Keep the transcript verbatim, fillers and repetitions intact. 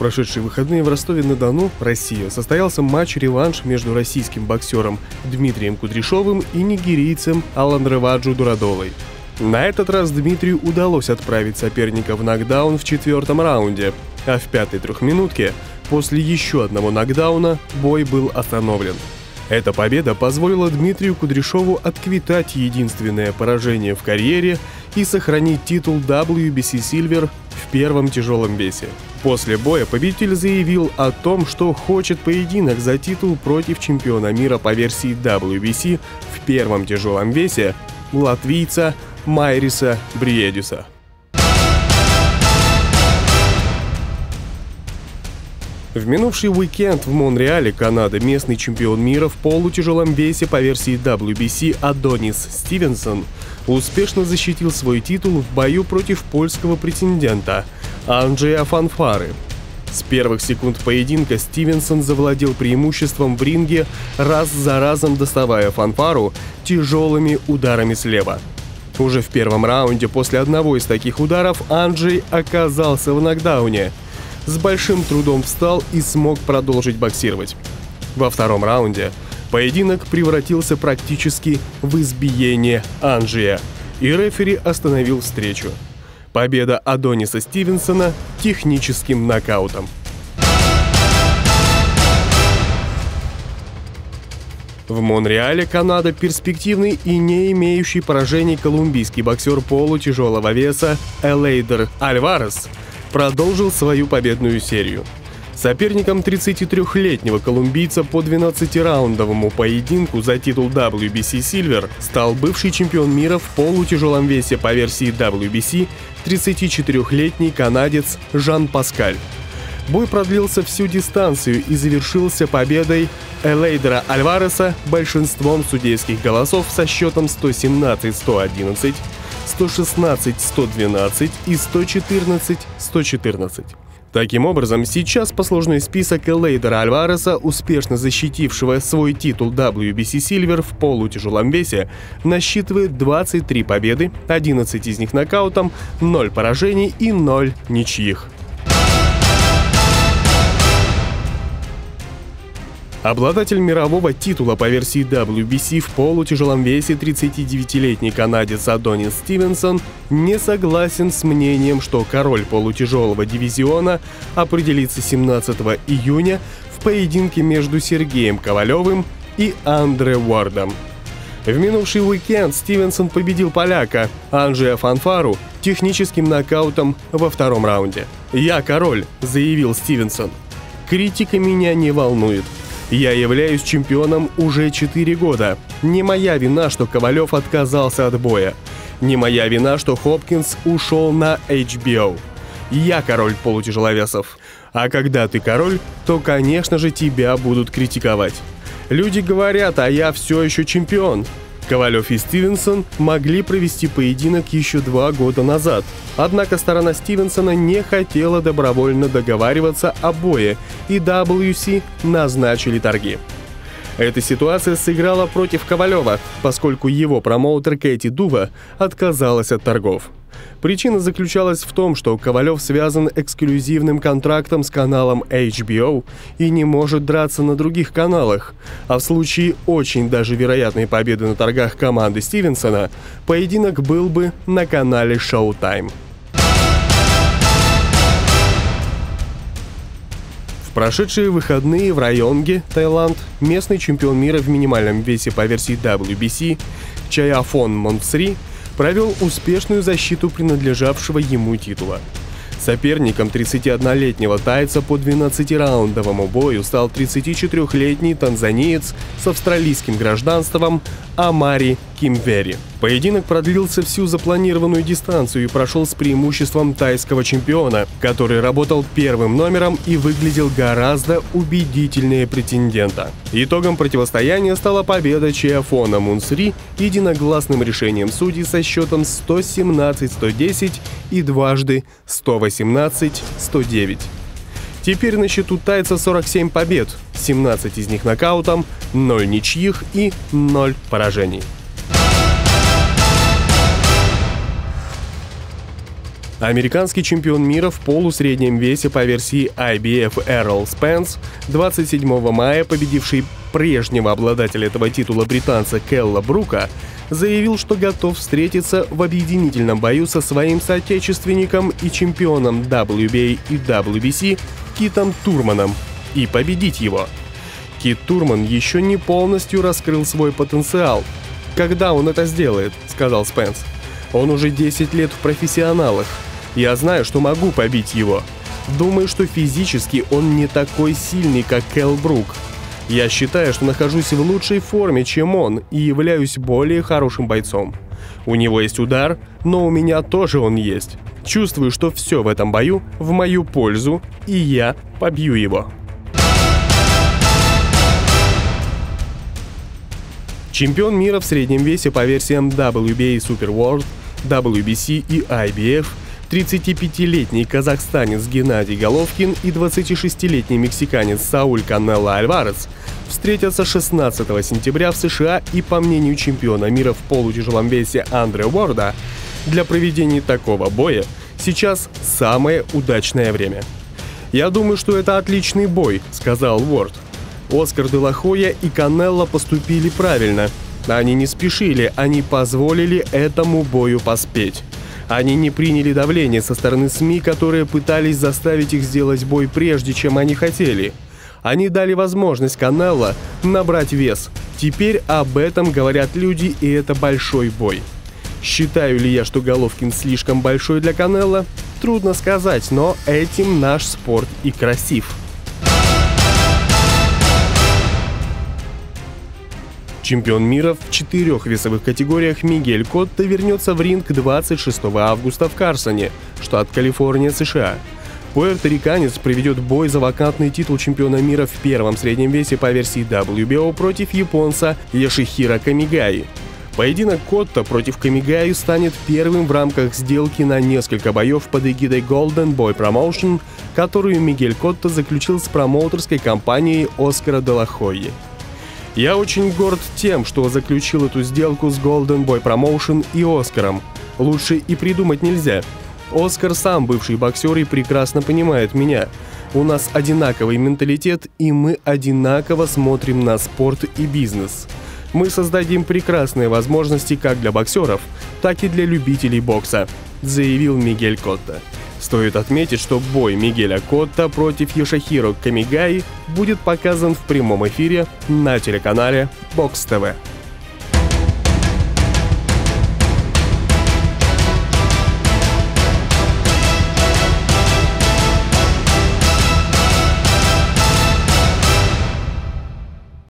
прошедшие выходные в Ростове-на-Дону, Россия, состоялся матч-реванш между российским боксером Дмитрием Кудряшовым и нигерийцем Аланреваджу Дурадолой. На этот раз Дмитрию удалось отправить соперника в нокдаун в четвертом раунде, а в пятой трехминутке, после еще одного нокдауна, бой был остановлен. Эта победа позволила Дмитрию Кудряшову отквитать единственное поражение в карьере и сохранить титул дабл ю би си Silver в первом тяжелом весе. После боя победитель заявил о том, что хочет поединок за титул против чемпиона мира по версии дабл ю би си в первом тяжелом весе латвийца Майриса Бриедиса. В минувший уикенд в Монреале, Канада, местный чемпион мира в полутяжелом весе по версии дабл ю би си Адонис Стивенсон успешно защитил свой титул в бою против польского претендента Анджея Фанфары. С первых секунд поединка Стивенсон завладел преимуществом в ринге, раз за разом доставая Фанфару тяжелыми ударами слева. Уже в первом раунде после одного из таких ударов Анджей оказался в нокдауне. С большим трудом встал и смог продолжить боксировать. Во втором раунде поединок превратился практически в избиение Анджея, и рефери остановил встречу. Победа Адониса Стивенсона техническим нокаутом. В Монреале, Канада, перспективный и не имеющий поражений колумбийский боксер полутяжелого веса Элейдер Альварес продолжил свою победную серию. Соперником тридцатитрёхлетнего колумбийца по двенадцатираундовому поединку за титул дабл ю би си Silver стал бывший чемпион мира в полутяжелом весе по версии дабл ю би си тридцатичетырёхлетний канадец Жан Паскаль. Бой продлился всю дистанцию и завершился победой Элейдера Альвареса большинством судейских голосов со счетом сто семнадцать — сто одиннадцать, сто шестнадцать — сто двенадцать и сто четырнадцать — сто четырнадцать. Таким образом, сейчас послужной список Элейдера Альвареса, успешно защитившего свой титул дабл ю би си Silver в полутяжелом весе, насчитывает двадцать три победы, одиннадцать из них нокаутом, ноль поражений и ноль ничьих. Обладатель мирового титула по версии дабл ю би си в полутяжелом весе тридцатидевятилетний канадец Адонис Стивенсон не согласен с мнением, что король полутяжелого дивизиона определится семнадцатого июня в поединке между Сергеем Ковалевым и Андре Уордом. В минувший уикенд Стивенсон победил поляка Анджея Фанфару техническим нокаутом во втором раунде. «Я король», — заявил Стивенсон. «Критика меня не волнует. Я являюсь чемпионом уже четыре года. Не моя вина, что Ковалев отказался от боя. Не моя вина, что Хопкинс ушел на эйч би о. Я король полутяжеловесов. А когда ты король, то, конечно же, тебя будут критиковать. Люди говорят, а я все еще чемпион». Ковалев и Стивенсон могли провести поединок еще два года назад. Однако сторона Стивенсона не хотела добровольно договариваться о бое, и дабл ю си назначили торги. Эта ситуация сыграла против Ковалева, поскольку его промоутер Кэти Дува отказалась от торгов. Причина заключалась в том, что Ковалев связан эксклюзивным контрактом с каналом эйч би о и не может драться на других каналах, а в случае очень даже вероятной победы на торгах команды Стивенсона поединок был бы на канале Showtime. В прошедшие выходные в Районге, Таиланд, местный чемпион мира в минимальном весе по версии дабл ю би си Чаяфон Монтсри провел успешную защиту принадлежавшего ему титула. Соперником тридцатиоднолетнего тайца по двенадцатираундовому бою стал тридцатичетырёхлетний танзаниец с австралийским гражданством Амари Кимвери. Поединок продлился всю запланированную дистанцию и прошел с преимуществом тайского чемпиона, который работал первым номером и выглядел гораздо убедительнее претендента. Итогом противостояния стала победа Чаяфона Монтсри единогласным решением судей со счетом сто семнадцать — сто десять и дважды сто восемнадцать — сто девять. Теперь на счету тайца сорок семь побед, семнадцать из них нокаутом, ноль ничьих и ноль поражений. Американский чемпион мира в полусреднем весе по версии ай би эф Эррол Спенс, двадцать седьмого мая победивший прежнего обладателя этого титула британца Келла Брука, заявил, что готов встретиться в объединительном бою со своим соотечественником и чемпионом дабл ю би эй и дабл ю би си Китом Турманом и победить его. Кит Турман еще не полностью раскрыл свой потенциал. «Когда он это сделает?» — сказал Спенс. «Он уже десять лет в профессионалах. Я знаю, что могу побить его. Думаю, что физически он не такой сильный, как Келл Брук. Я считаю, что нахожусь в лучшей форме, чем он, и являюсь более хорошим бойцом. У него есть удар, но у меня тоже он есть. Чувствую, что все в этом бою в мою пользу, и я побью его». Чемпион мира в среднем весе по версиям дабл ю би эй Super World, дабл ю би си и ай би эф, тридцатипятилетний казахстанец Геннадий Головкин и двадцатишестилетний мексиканец Сауль Канело Альварес встретятся шестнадцатого сентября в США, и, по мнению чемпиона мира в полутяжелом весе Андре Уорда, для проведения такого боя сейчас самое удачное время. «Я думаю, что это отличный бой», — сказал Уорд. Оскар де ла Хойя и Канело поступили правильно. Они не спешили, они позволили этому бою поспеть. Они не приняли давление со стороны СМИ, которые пытались заставить их сделать бой прежде, чем они хотели. Они дали возможность Канело набрать вес. Теперь об этом говорят люди, и это большой бой. Считаю ли я, что Головкин слишком большой для Канело? Трудно сказать, но этим наш спорт и красив. Чемпион мира в четырех весовых категориях Мигель Котто вернется в ринг двадцать шестого августа в Карсоне, штат Калифорния, США. Пуэрториканец проведет бой за вакантный титул чемпиона мира в первом среднем весе по версии дабл ю би о против японца Йошихиро Камигаи. Поединок Котто против Камигаи станет первым в рамках сделки на несколько боев под эгидой Golden Boy Promotion, которую Мигель Котто заключил с промоутерской компанией Оскара де ла Хойи. «Я очень горд тем, что заключил эту сделку с Golden Boy Promotion и Оскаром. Лучше и придумать нельзя. Оскар сам бывший боксер и прекрасно понимает меня. У нас одинаковый менталитет, и мы одинаково смотрим на спорт и бизнес. Мы создадим прекрасные возможности как для боксеров, так и для любителей бокса», — заявил Мигель Котто. Стоит отметить, что бой Мигеля Котто против Йошихиро Камигаи будет показан в прямом эфире на телеканале Бокс тэ вэ.